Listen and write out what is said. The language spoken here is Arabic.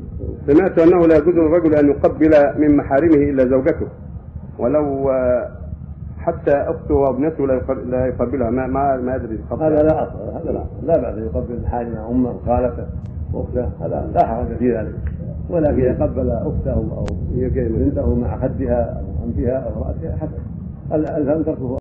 سمعت أنه لا يجوز للرجل أن يقبل من محارمه إلا زوجته، ولو حتى أخته وابنته لا يقبلها، ما يدري. هذا لا أصل، هذا لا بأس يقبل محارمه، أمه وخالته واخته، هذا لا حرج في ذلك. ولكن إذا قبل أخته أو بنته مع خدها أو أنفها أو رأسها حسن، الفم تركه